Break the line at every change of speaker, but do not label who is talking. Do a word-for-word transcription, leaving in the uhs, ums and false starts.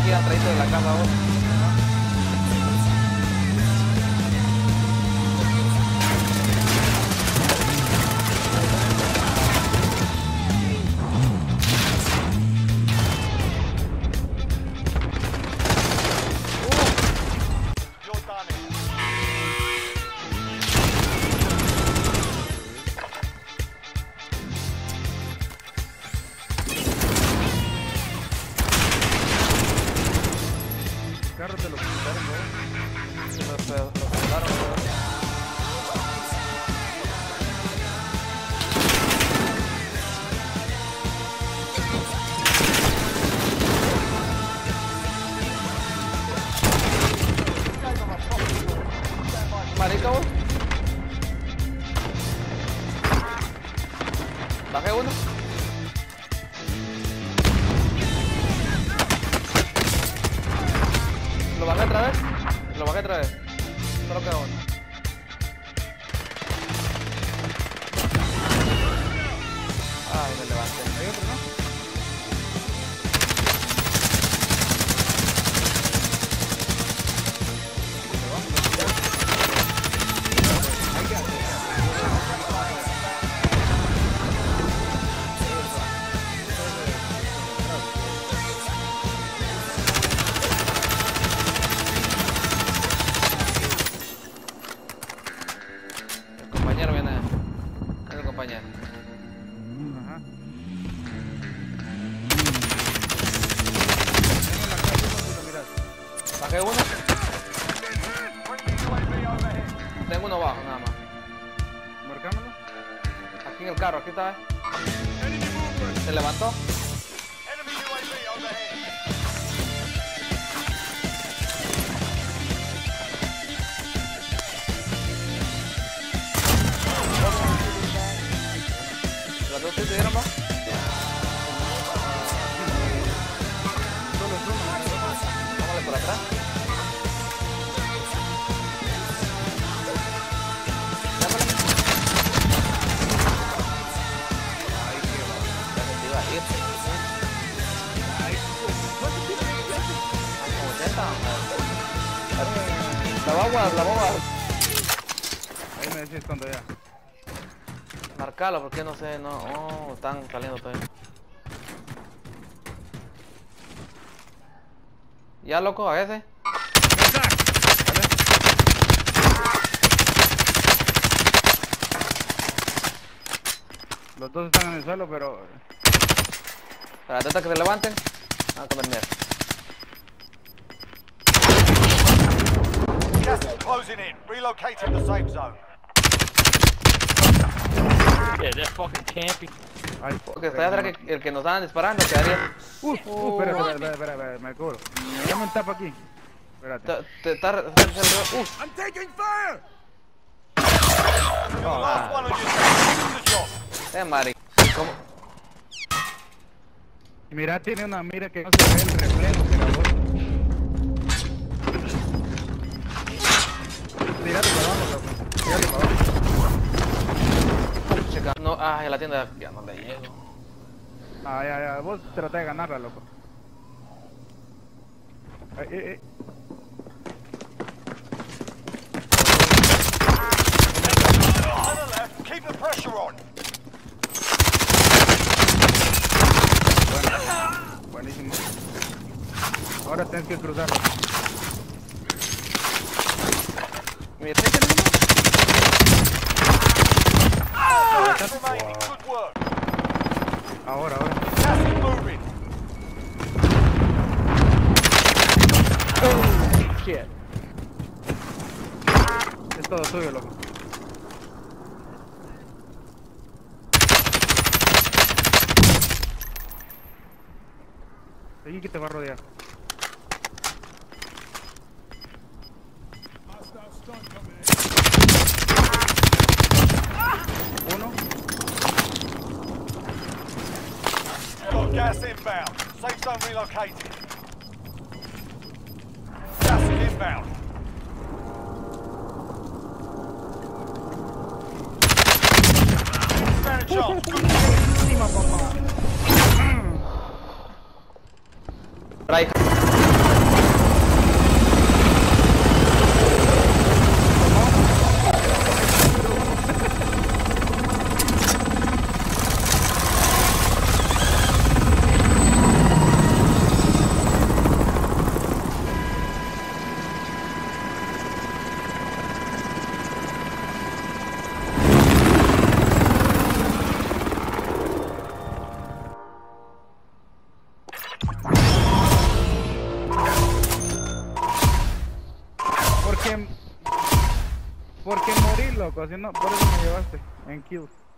aquí atrás de la casa vos.
Carro te lo quitaron, ¿no?
Se lo, se lo, lo quitaron, ¿no? Marica, vos. Bajé uno. Lo bajé otra vez. Lo bajé otra vez. Solo queda uno. Ay, me levanté.
¿Hay otro, no?
Compañero viene. Es el compañero.
Ajá.
Bajé uno. Tengo uno abajo nada más.
Marcámoslo.
Aquí en el carro, aquí está. Se levantó. ¿Las dos se dieron más?
Solo es uno.
Vámonos por atrás. Dámosle. Ay, qué bueno. Ya se te iba a ir. Como ochenta. La vamos, la vamos.
Ahí me decís cuando ya.
Marcalo, porque no sé, no. Oh, están saliendo todavía. Ya, loco, a ese.
Los dos están en el suelo, pero...
Espérate hasta que se levanten. Van a comer mierda.
Gas is closing in. Relocating the safe zone.
Yeah, they're fucking camping.
Ay,
Porque está atrás que el que nos estaban disparando quedaría.
Uh, uh, espera, espera, espera, espera, espera, me cubro. Dame un tapa aquí. Espérate.
Te- te- Está. Uh,
I'm taking fire!
no,
Last
ah,
one on your team. Finish the job.
eh, Mari. ¿Cómo?
Y mira, tiene una mira que no se ve el reflejo que grabó. Tírate para abajo, loco. Tírate para abajo.
Checa. No, ah, en la tienda ya no le llego.
Ah, ya, ya, vos tratá de ganarla, loco. Ay, eh, eh.
To the left. Keep the pressure on.
Bueno, buenísimo. Ahora tienes que cruzarlo.
Mira, ¿qué tenemos?
Gas remaining. Good work.
Ahora, ahora.
Gas is moving.
Oh, shit. Es todo tuyo, loco. Seguí que te va a rodear. Uno.
Got gas inbound. Safe zone relocated. Gas is inbound. Stand a chance. Good work.
Encima, papá.
Por ahí.
¿Por qué morir, loco? Si no, por eso me llevaste en kills.